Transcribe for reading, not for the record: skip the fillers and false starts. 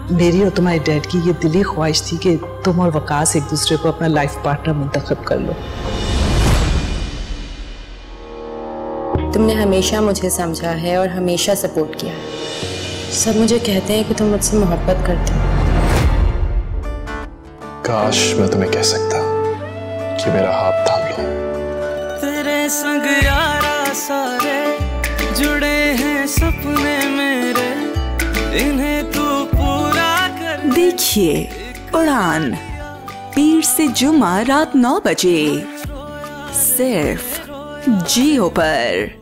मेरी और तुम्हारे डैड की ये दिली ख्वाहिश थी कि तुम और वकास एक दूसरे को अपना लाइफ पार्टनर मुंतखब कर लो। तुमने हमेशा मुझे समझा है और हमेशा सपोर्ट किया है। सब मुझे कहते हैं कि तुम मुझसे मोहब्बत करते हो। काश मैं तुम्हें कह सकता कि मेरा हाथ थाम लो। तेरे संग यारा सारे जुड़े हैं सपने मेरे, इन्हें तू पूरा कर। देखिए उड़ान, पीर से जुमा रात 9 बजे सिर्फ जियो पर।